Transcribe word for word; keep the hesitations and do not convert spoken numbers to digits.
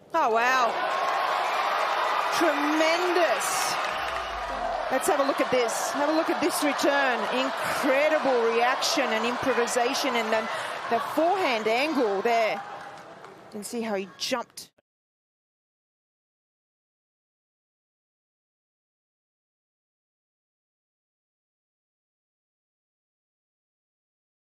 Oh, wow. Tremendous. Let's have a look at this. Have a look at this return. Incredible reaction and improvisation, and then the forehand angle there. You can see how he jumped.